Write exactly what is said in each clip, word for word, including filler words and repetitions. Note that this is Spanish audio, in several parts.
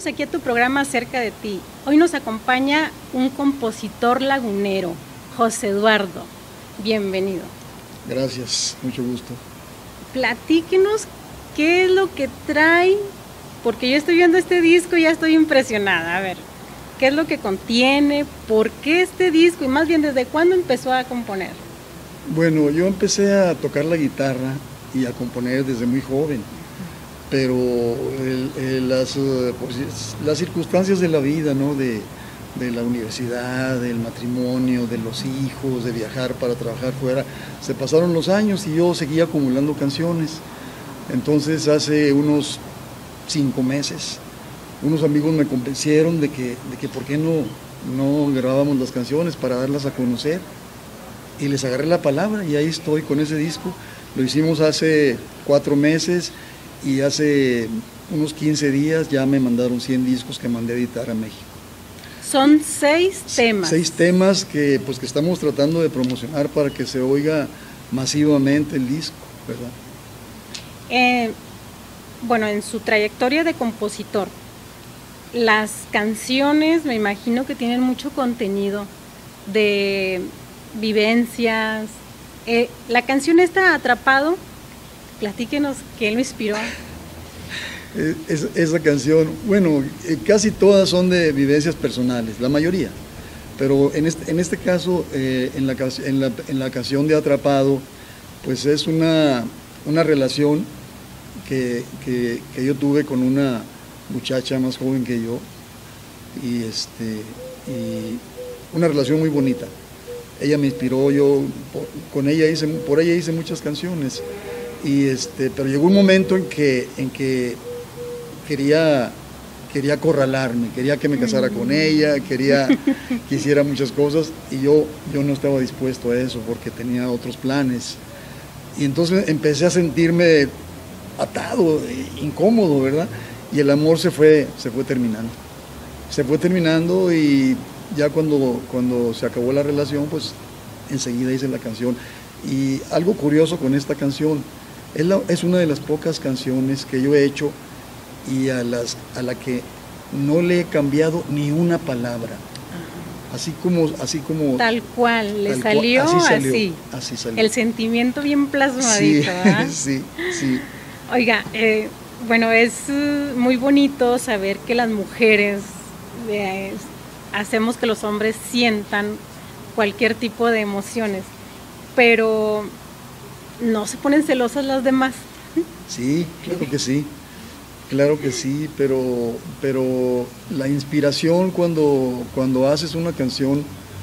aquí a tu programa Cerca de Ti. Hoy nos acompaña un compositor lagunero, José Eduardo. Bienvenido. Gracias, mucho gusto. Platíquenos qué es lo que trae, porque yo estoy viendo este disco y ya estoy impresionada. A ver, ¿qué es lo que contiene? ¿Por qué este disco? Y más bien, ¿desde cuándo empezó a componer? Bueno, yo empecé a tocar la guitarra y a componer desde muy joven, pero el, el, las, pues, las circunstancias de la vida, ¿no? de, de la universidad, del matrimonio, de los hijos, de viajar para trabajar fuera, se pasaron los años y yo seguía acumulando canciones. Entonces hace unos cinco meses, unos amigos me convencieron de que, de que por qué no, no grabábamos las canciones para darlas a conocer, y les agarré la palabra y ahí estoy con ese disco. Lo hicimos hace cuatro meses y hace unos quince días ya me mandaron cien discos que mandé a editar a México. Son seis temas. Seis temas que, pues, que estamos tratando de promocionar para que se oiga masivamente el disco, ¿verdad? Eh, bueno, en su trayectoria de compositor, las canciones me imagino que tienen mucho contenido de vivencias. Eh, la canción está Atrapado, platíquenos qué lo inspiró. Es, esa canción, bueno, eh, casi todas son de vivencias personales, la mayoría, pero en este, en este caso, eh, en, la, en, la, en la canción de Atrapado, pues es una, una relación que, que, que yo tuve con una muchacha más joven que yo, y, este, y una relación muy bonita. Ella me inspiró, yo por, con ella hice, por ella hice muchas canciones, y este, pero llegó un momento en que, en que quería, quería acorralarme, quería que me casara con ella, quería que hiciera muchas cosas, y yo, yo no estaba dispuesto a eso porque tenía otros planes. Y entonces empecé a sentirme atado, incómodo, ¿verdad? Y el amor se fue, se fue terminando. Se fue terminando y ya cuando, cuando se acabó la relación, pues enseguida hice la canción. Y algo curioso con esta canción, es, la, es una de las pocas canciones que yo he hecho y a, las, a la que no le he cambiado ni una palabra. Así como, así como... Tal cual, le tal salió, cual, así, salió así. así salió. El sentimiento bien plasmadito, sí, ¿verdad? sí, sí. Oiga, eh, bueno, es uh, muy bonito saber que las mujeres eh, hacemos que los hombres sientan cualquier tipo de emociones, pero no se ponen celosas las demás. Sí, claro que sí. Claro que sí, pero, pero la inspiración cuando, cuando haces una canción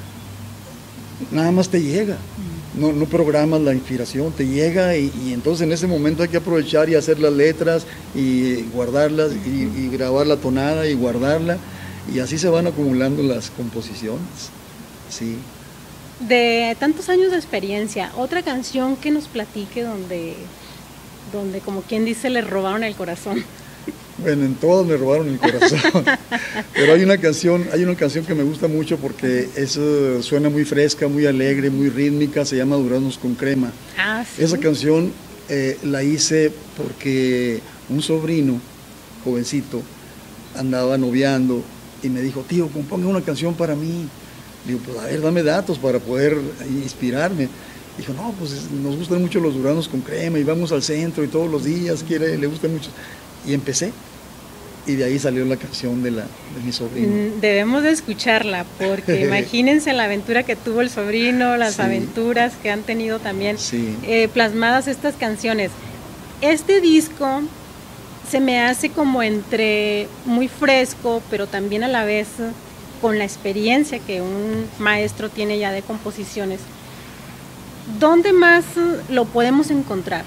nada más te llega, no, no programas la inspiración, te llega y, y entonces en ese momento hay que aprovechar y hacer las letras y guardarlas y, y grabar la tonada y guardarla, y así se van acumulando las composiciones, sí. De tantos años de experiencia, otra canción que nos platique donde, donde como quien dice le robaron el corazón. Bueno, en todas me robaron el corazón, pero hay una canción, hay una canción que me gusta mucho porque es, uh, suena muy fresca, muy alegre, muy rítmica, se llama Duraznos con crema. Ah, ¿sí? Esa canción eh, la hice porque un sobrino, jovencito, andaba noviando y me dijo, tío, componga una canción para mí. Digo, pues a ver, dame datos para poder inspirarme. Dijo, no, pues nos gustan mucho los duraznos con crema y vamos al centro y todos los días, quiere, le gustan mucho. Y empecé, y de ahí salió la canción de, la, de mi sobrino. Debemos de escucharla, porque imagínense la aventura que tuvo el sobrino, las sí. aventuras que han tenido también sí. eh, plasmadas estas canciones. Este disco se me hace como entre muy fresco, pero también a la vez con la experiencia que un maestro tiene ya de composiciones. ¿Dónde más lo podemos encontrar?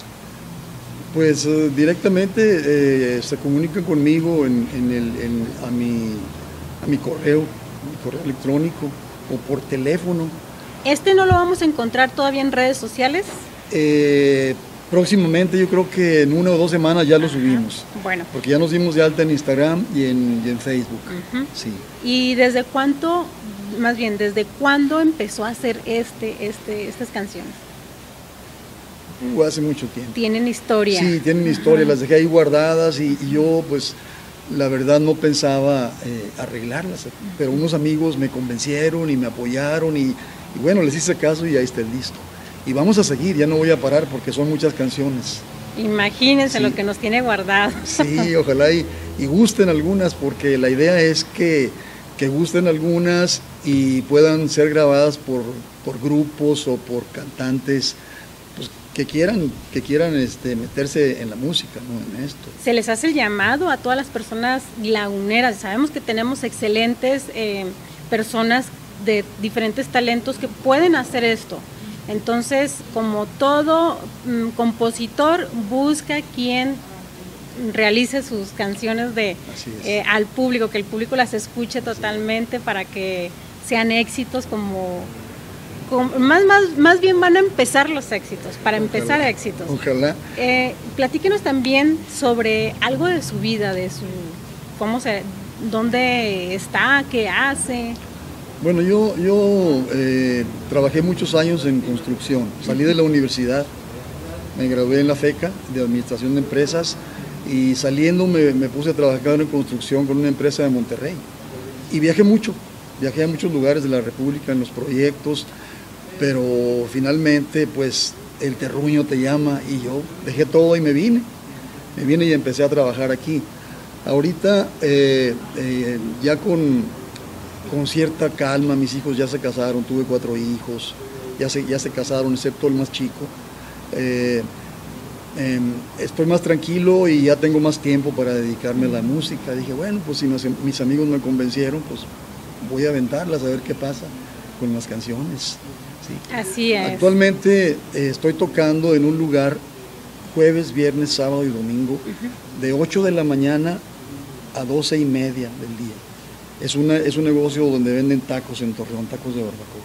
Pues uh, directamente eh, se comunican conmigo en, en el, en, a, mi, a mi correo, mi correo electrónico o por teléfono. ¿Este no lo vamos a encontrar todavía en redes sociales? Eh, próximamente, yo creo que en una o dos semanas ya lo Ajá. subimos. Bueno. Porque ya nos dimos de alta en Instagram y en, y en Facebook. Uh-huh. Sí. ¿Y desde cuánto, más bien, desde cuándo empezó a hacer este, este, estas canciones? Uh, hace mucho tiempo. ¿Tienen historia? Sí, tienen historia, Ajá. las dejé ahí guardadas y, y yo pues la verdad no pensaba eh, arreglarlas, pero unos amigos me convencieron y me apoyaron y, y bueno, les hice caso y ahí está el disco. Y vamos a seguir, ya no voy a parar porque son muchas canciones. Imagínense sí. Lo que nos tiene guardado. Sí, ojalá y, y gusten algunas, porque la idea es que, que gusten algunas y puedan ser grabadas por, por grupos o por cantantes pues, que quieran, que quieran este, meterse en la música, ¿no? En esto. Se les hace el llamado a todas las personas laguneras. Sabemos que tenemos excelentes eh, personas de diferentes talentos que pueden hacer esto. Entonces, como todo mm, compositor, busca quien realice sus canciones de, eh, al público, que el público las escuche totalmente para que sean éxitos como... como más, más, más bien van a empezar los éxitos, para ojalá, empezar éxitos. Ojalá. Eh, platíquenos también sobre algo de su vida, de su... cómo se... dónde está, qué hace... Bueno, yo, yo eh, trabajé muchos años en construcción, salí de la universidad, me gradué en la FECA de Administración de Empresas y saliendo me, me puse a trabajar en construcción con una empresa de Monterrey y viajé mucho, viajé a muchos lugares de la República en los proyectos, pero finalmente pues el terruño te llama y yo dejé todo y me vine, me vine y empecé a trabajar aquí. Ahorita eh, eh, ya con... con cierta calma, mis hijos ya se casaron, tuve cuatro hijos, ya se, ya se casaron, excepto el más chico. Eh, eh, estoy más tranquilo y ya tengo más tiempo para dedicarme a la música. Dije, bueno, pues si mis, mis amigos me convencieron, pues voy a aventarlas a ver qué pasa con las canciones. ¿Sí? Así es. Actualmente eh, estoy tocando en un lugar jueves, viernes, sábado y domingo, uh-huh. de ocho de la mañana a doce y media del día. Es, una, es un negocio donde venden tacos en Torreón, tacos de barbacoa.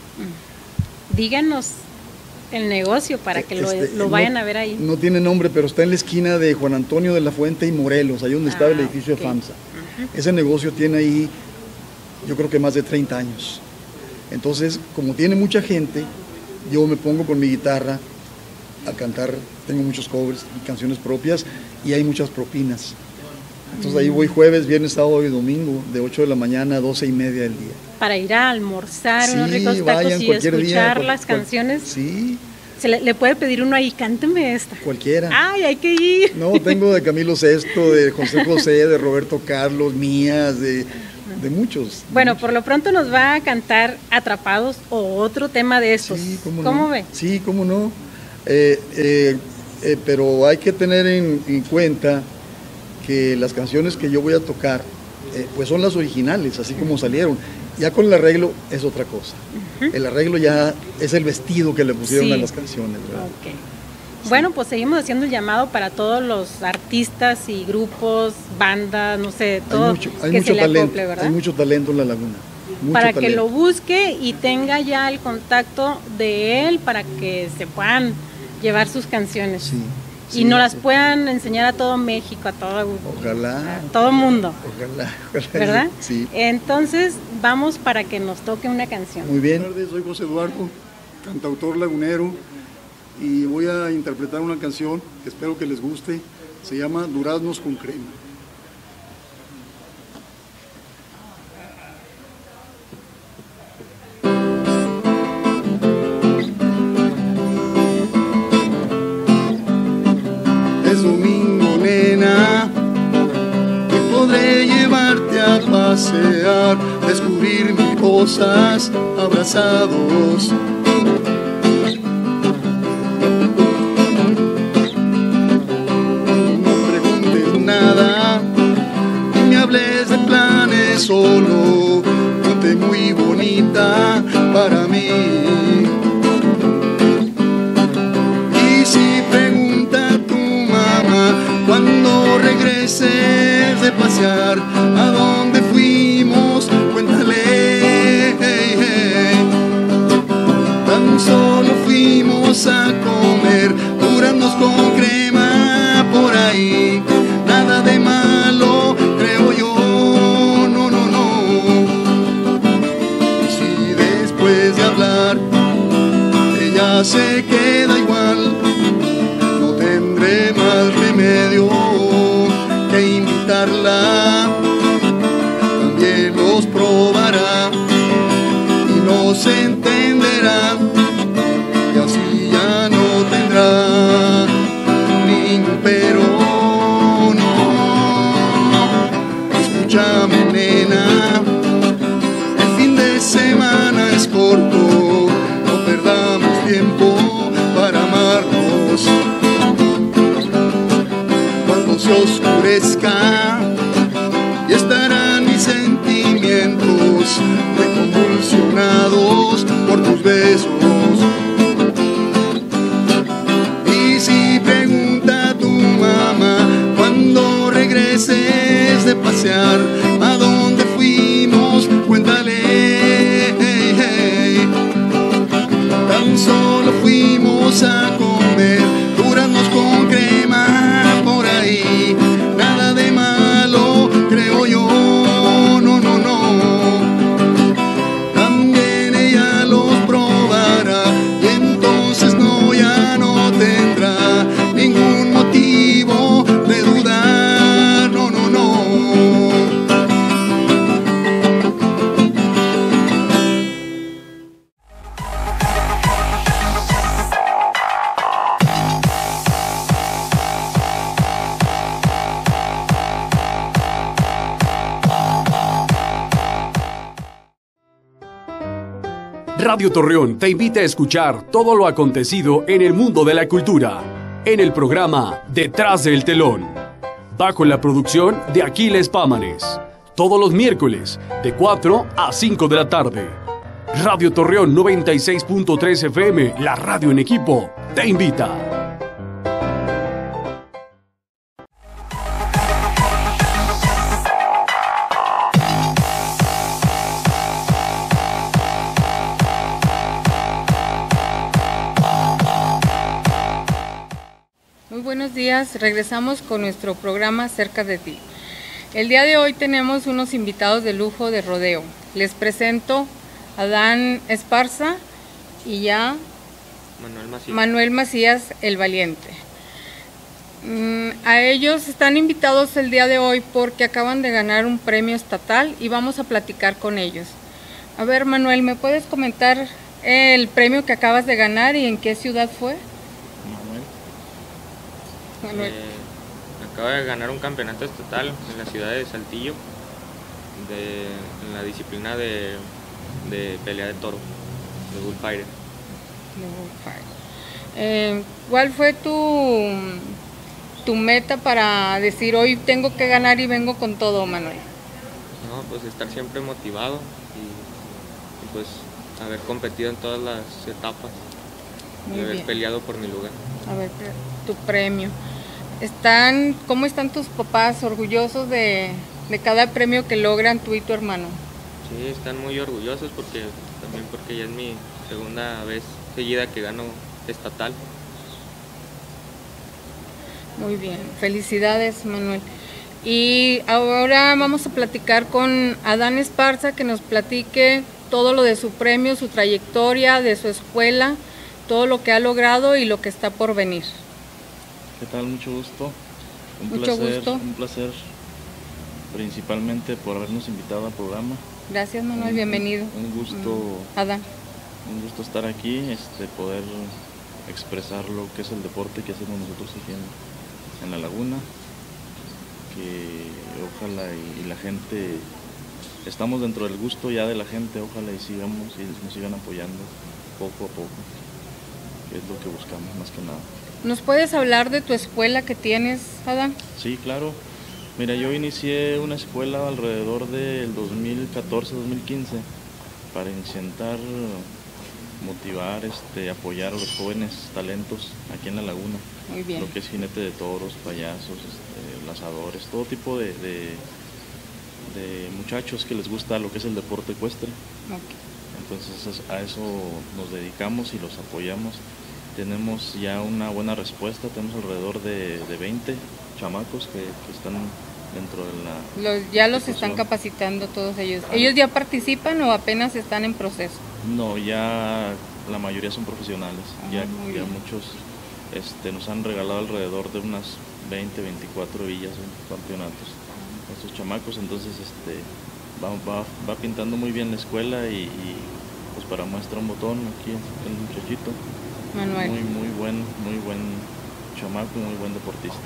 Díganos el negocio para que este, lo, lo vayan no, a ver ahí. No tiene nombre, pero está en la esquina de Juan Antonio de la Fuente y Morelos, ahí donde ah, estaba el edificio okay. de FAMSA. Uh-huh. Ese negocio tiene ahí, yo creo que más de treinta años. Entonces, como tiene mucha gente, yo me pongo con mi guitarra a cantar, tengo muchos covers y canciones propias y hay muchas propinas. Entonces ahí voy jueves, viernes, sábado y domingo, de ocho de la mañana a doce y media del día. Para ir a almorzar, sí, unos ricos tacos vayan, y escuchar día, cual, las canciones. Cual, sí. Se le, le puede pedir uno ahí, cánteme esta. Cualquiera. Ay, hay que ir. No, tengo de Camilo Sesto, de José José, de Roberto Carlos, mías, de, de muchos. De bueno, muchos. Por lo pronto nos va a cantar Atrapados o otro tema de estos. Sí, ¿cómo, ¿Cómo no? ve? Sí, cómo no. Eh, eh, eh, pero hay que tener en, en cuenta que las canciones que yo voy a tocar, eh, pues son las originales, así como salieron. Ya con el arreglo es otra cosa. Uh-huh. El arreglo ya es el vestido que le pusieron sí. a las canciones, ¿verdad? Okay. Sí. Bueno, pues seguimos haciendo el llamado para todos los artistas y grupos, bandas, no sé, todo hay mucho, hay que mucho se le talento, acople, ¿verdad? Hay mucho talento en la laguna. Mucho para talento. que lo busque y tenga ya el contacto de él para que se puedan llevar sus canciones. Sí. Y sí, nos las sí. puedan enseñar a todo México, a todo, ojalá, a todo mundo. Ojalá, ojalá. ¿Verdad? Sí. Entonces, vamos para que nos toque una canción. Muy bien. Buenas tardes, soy José Eduardo, cantautor lagunero, y voy a interpretar una canción que espero que les guste. Se llama Duraznos con crema. Domingo, nena, y podré llevarte a pasear, descubrir mil cosas abrazados. No preguntes nada, ni me hables de planes, solo ponte muy bonita para mí. Y si pregunta cuando regreses de pasear, ¿a dónde fuimos? Cuéntale. Hey, hey. Tan solo fuimos a comer duraznos con crema por ahí. Nada de malo, creo yo. No, no, no. Y si después de hablar ella se queda igual, no tendré más remedio que invitarla Dios entenderá, y así ya no tendrá ningún pero. No, escúchame, nena, el fin de semana es corto, no perdamos tiempo para amarnos. Cuando se oscurezca y estarán mis sentimientos reconvulsionados por tus besos. Y si pregunta a tu mamá cuando regreses de pasear a dónde fuimos, cuéntale, hey, hey. Tan solo fuimos a comer duraznos con crema por ahí, nada de malo, creo yo, no, no, no. También ella los probará y entonces no, ya no tendrá ningún motivo de dudar, no, no, no. Radio Torreón te invita a escuchar todo lo acontecido en el mundo de la cultura, en el programa Detrás del Telón, bajo la producción de Aquiles Pámanes, todos los miércoles de cuatro a cinco de la tarde. Radio Torreón noventa y seis punto tres F M, la radio en equipo, te invita. Buenos días, regresamos con nuestro programa Cerca de ti. El día de hoy tenemos unos invitados de lujo de rodeo. Les presento a Adán Esparza y ya Manuel Macías, Manuel Macías el Valiente. Mm, a ellos están invitados el día de hoy porque acaban de ganar un premio estatal y vamos a platicar con ellos. A ver, Manuel, ¿me puedes comentar el premio que acabas de ganar y en qué ciudad fue? Eh, acaba de ganar un campeonato estatal en la ciudad de Saltillo de, en la disciplina de, de pelea de toro, de bullfighter. De bullfighter. Eh, ¿Cuál fue tu, tu meta para decir hoy tengo que ganar y vengo con todo, Manuel? No, pues estar siempre motivado y, y pues haber competido en todas las etapas. Muy y haber bien. peleado por mi lugar. A ver, tu premio. Están, ¿cómo están tus papás orgullosos de, de cada premio que logran tú y tu hermano? Sí, están muy orgullosos porque también porque ya es mi segunda vez seguida que gano estatal. Muy bien, felicidades, Manuel. Y ahora vamos a platicar con Adán Esparza, que nos platique todo lo de su premio, su trayectoria, de su escuela, todo lo que ha logrado y lo que está por venir. ¿Qué tal? Mucho gusto. Un Mucho placer, gusto. Un placer principalmente por habernos invitado al programa. Gracias, Manuel, Un- bienvenido. Un gusto, Mm, Adán. un gusto estar aquí, este, poder expresar lo que es el deporte que hacemos nosotros aquí en, en la laguna, que ojalá y, y la gente, estamos dentro del gusto ya de la gente, ojalá y sigamos y nos sigan apoyando poco a poco, que es lo que buscamos más que nada. ¿Nos puedes hablar de tu escuela que tienes, Adán? Sí, claro. Mira, yo inicié una escuela alrededor del dos mil catorce, dos mil quince para intentar motivar, este, apoyar a los jóvenes talentos aquí en la laguna. Muy bien. Lo que es jinete de toros, payasos, este, lazadores, todo tipo de, de, de muchachos que les gusta lo que es el deporte ecuestre. Ok. Entonces a eso nos dedicamos y los apoyamos. Tenemos ya una buena respuesta, tenemos alrededor de, de veinte chamacos que, que están dentro de la... Los, ya los institución. están capacitando todos ellos. ¿Ellos ya participan o apenas están en proceso? No, ya la mayoría son profesionales, Ah, ya, muy ya bien. muchos este, nos han regalado alrededor de unas veinte, veinticuatro villas en campeonatos, estos chamacos, entonces este, va, va, va pintando muy bien la escuela y, y pues para muestra un botón, aquí el muchachito. Manuel. Muy, muy buen, muy buen chamaco, muy buen deportista.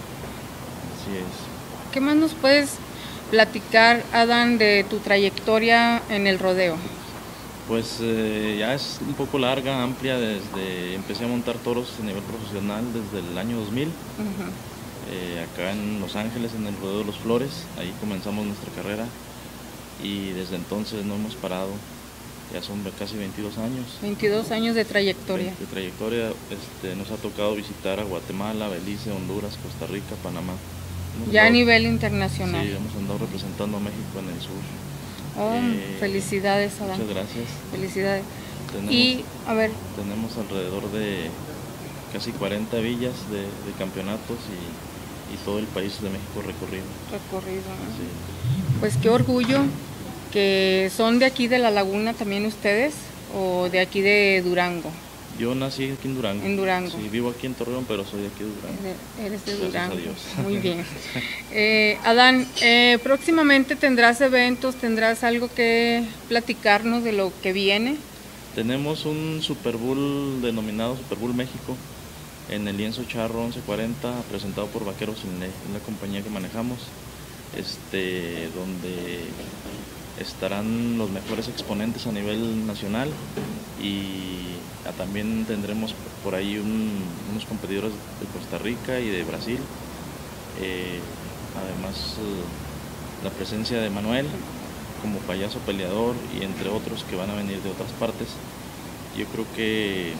Así es. ¿Qué más nos puedes platicar, Adán, de tu trayectoria en el rodeo? Pues eh, ya es un poco larga, amplia, desde empecé a montar toros a nivel profesional desde el año dos mil, Uh-huh. eh, acá en Los Ángeles, en el Rodeo de los Flores, ahí comenzamos nuestra carrera y desde entonces no hemos parado, ya son casi veintidós años. veintidós años de trayectoria. De trayectoria, este, nos ha tocado visitar a Guatemala, Belice, Honduras, Costa Rica, Panamá. Hemos Ya a andado- nivel internacional. Sí, hemos andado representando a México en el sur. Oh, Eh, felicidades, Adán. Muchas gracias. Felicidades. Tenemos, Y, a ver, tenemos alrededor de casi cuarenta villas de, de campeonatos y, y todo el país de México recorrido. recorrido, ¿no? Sí. Pues qué orgullo que son de aquí de La Laguna también ustedes, o de aquí de Durango. Yo nací aquí en Durango. En Durango. Sí, vivo aquí en Torreón, pero soy de aquí de Durango. Eres- Eres de Gracias Durango. a Dios. Muy bien. Eh, Adán, eh, próximamente tendrás eventos, tendrás algo que platicarnos de lo que viene. Tenemos un Super Bowl denominado Super Bowl México en el lienzo Charro once cuarenta, presentado por Vaqueros Sin Ley, es la compañía que manejamos, este, donde estarán los mejores exponentes a nivel nacional y ah, también tendremos por ahí un- unos competidores de Costa Rica y de Brasil. Eh, además, eh, la presencia de Manuel como payaso peleador y entre otros que van a venir de otras partes. Yo creo que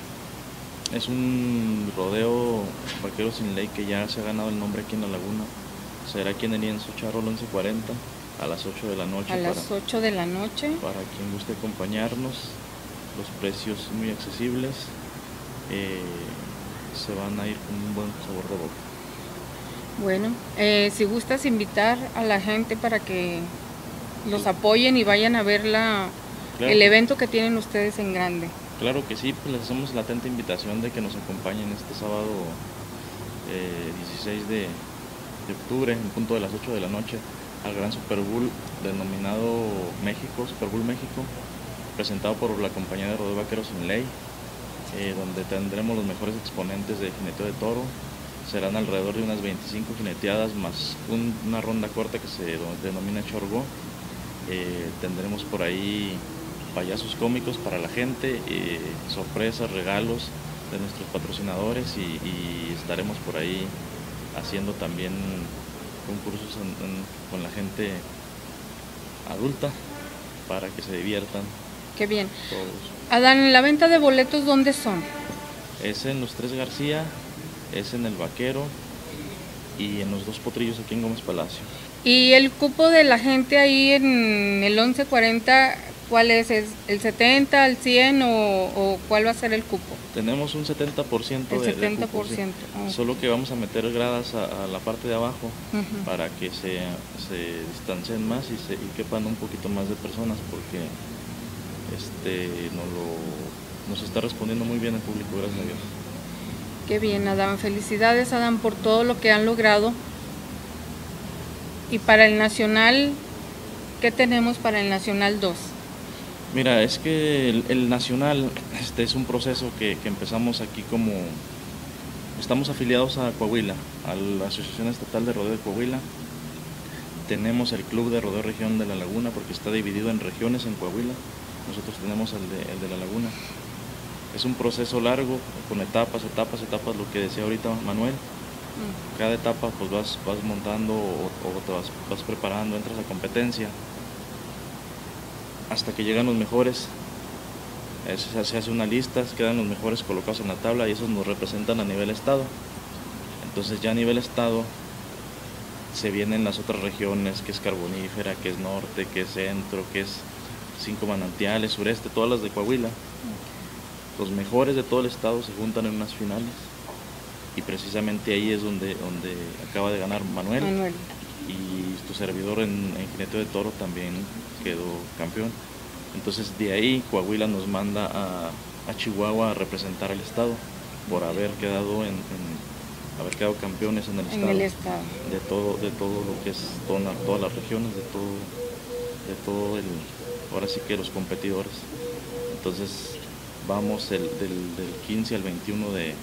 es un rodeo Vaquero Sin Ley que ya se ha ganado el nombre aquí en La Laguna. Será aquí en el lienzo Charro once cuarenta a las ocho de la noche. A las para, ocho de la noche. para quien guste acompañarnos. Los precios muy accesibles. eh, se van a ir con un buen sabor de boca. Bueno, eh, si gustas invitar a la gente para que los apoyen y vayan a ver la, Claro. el evento que tienen ustedes en grande. Claro que sí, pues les hacemos la atenta invitación de que nos acompañen este sábado eh, dieciséis de, de octubre, en punto de las ocho de la noche, al gran Super Bowl denominado México, Super Bowl México, presentado por la compañía de Rodeo Vaqueros Sin Ley, eh, donde tendremos los mejores exponentes de jineteo de toro. Serán alrededor de unas veinticinco jineteadas más un- una ronda corta que se do- denomina chorgo. Eh, tendremos por ahí payasos cómicos para la gente, eh, sorpresas, regalos de nuestros patrocinadores y, y estaremos por ahí haciendo también concursos en- en- con la gente adulta para que se diviertan Qué bien. todos. Adán, ¿la venta de boletos dónde son? Es en Los Tres García, es en El Vaquero y en los dos potrillos aquí en Gómez Palacio. Y el cupo de la gente ahí en el once cuarenta, ¿cuál es? ¿Es el setenta, el cien o, o cuál va a ser el cupo? Tenemos un setenta por ciento El de, de setenta cupo, por sí. ciento. Ah. Solo que vamos a meter gradas a, a la parte de abajo Ujú. para que se, se distancien más y, se, y quepan un poquito más de personas porque este nos, lo, nos está respondiendo muy bien el público, gracias a Dios. Qué bien, Adán. Felicidades, Adán, por todo lo que han logrado. Y para el Nacional, ¿qué tenemos para el Nacional dos? Mira, es que el, el nacional este es un proceso que, que empezamos aquí como... Estamos afiliados a Coahuila, a la Asociación Estatal de Rodeo de Coahuila. Tenemos el Club de Rodeo Región de La Laguna porque está dividido en regiones en Coahuila. Nosotros tenemos el de, el de La Laguna. Es un proceso largo, con etapas, etapas, etapas, lo que decía ahorita Manuel. Cada etapa pues vas, vas montando o, o te vas, vas preparando, entras a competencia hasta que llegan los mejores. Es- se hace una lista, quedan los mejores colocados en la tabla y esos nos representan a nivel estado. Entonces ya a nivel estado se vienen las otras regiones, que es Carbonífera, que es Norte, que es Centro, que es Cinco Manantiales, Sureste, todas las de Coahuila. Los mejores de todo el estado se juntan en unas finales y precisamente ahí es donde, donde acaba de ganar Manuel, Manuel. y tu servidor en, en jineteo de toro también quedó campeón. Entonces de ahí Coahuila nos manda a, a Chihuahua a representar al estado por haber quedado en, en- haber quedado campeones en el En estado, el estado. de todo de todo lo que es toda- todas las regiones, de todo de todo el, ahora sí que los competidores. Entonces vamos el, del, del quince al veintiuno de,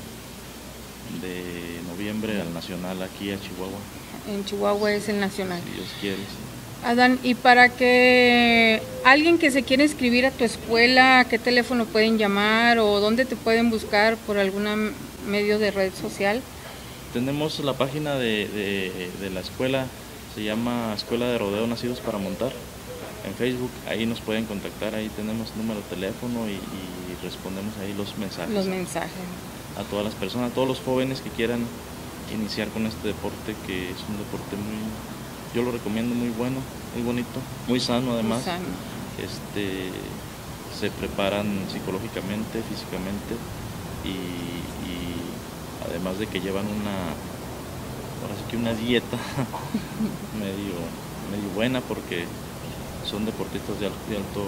de noviembre al Nacional aquí a Chihuahua. En Chihuahua es el Nacional. Si Dios quiere, sí. Adán, y para que alguien que se quiera inscribir a tu escuela, ¿a qué teléfono pueden llamar o dónde te pueden buscar por algún medio de red social? Tenemos la página de, de, de la escuela, se llama Escuela de Rodeo Nacidos para Montar, en Facebook, ahí nos pueden contactar, ahí tenemos número de teléfono y, y respondemos ahí los mensajes. Los mensajes. A todas las personas, a todos los jóvenes que quieran iniciar con este deporte, que es un deporte muy, yo lo recomiendo, muy bueno, muy bonito, muy sano además. Muy sano. Este, se preparan psicológicamente, físicamente y, y además de que llevan una, ahora sí que una dieta medio, medio buena, porque son deportistas de alto, de alto,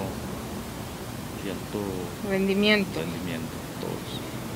de alto rendimiento. rendimiento todos.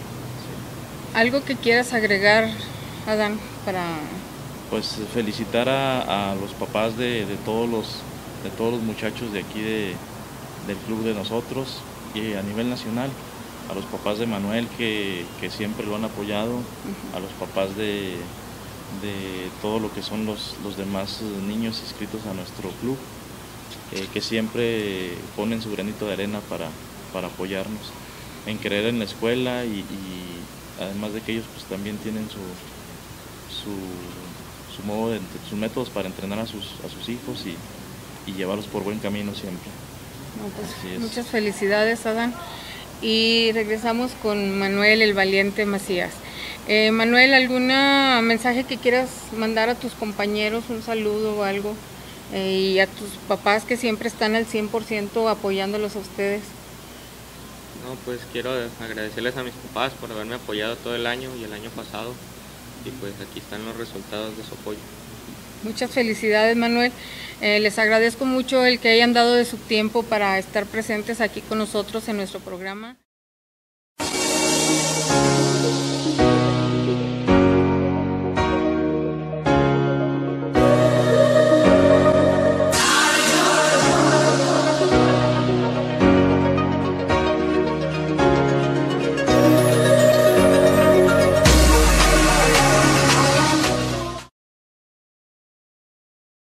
Sí. ¿Algo que quieras agregar, Adán, para...? Pues felicitar a, a los papás de, de, todos los, de todos los muchachos de aquí de, del club de nosotros y a nivel nacional, a los papás de Manuel que, que siempre lo han apoyado, uh-huh. a los papás de, de todo lo que son los, los demás niños inscritos a nuestro club, eh, que siempre ponen su granito de arena para, para apoyarnos, en creer en la escuela y, y además de que ellos pues también tienen su, su su modo de, sus métodos para entrenar a sus, a sus hijos y, y llevarlos por buen camino siempre. No, pues, muchas felicidades, Adán. Y regresamos con Manuel el Valiente Macías. Eh, Manuel, ¿algún mensaje que quieras mandar a tus compañeros, un saludo o algo? Eh, y a tus papás que siempre están al cien por ciento apoyándolos a ustedes. No, pues quiero agradecerles a mis papás por haberme apoyado todo el año y el año pasado. Y pues aquí están los resultados de su apoyo. Muchas felicidades, Manuel. Eh, les agradezco mucho el que hayan dado de su tiempo para estar presentes aquí con nosotros en nuestro programa.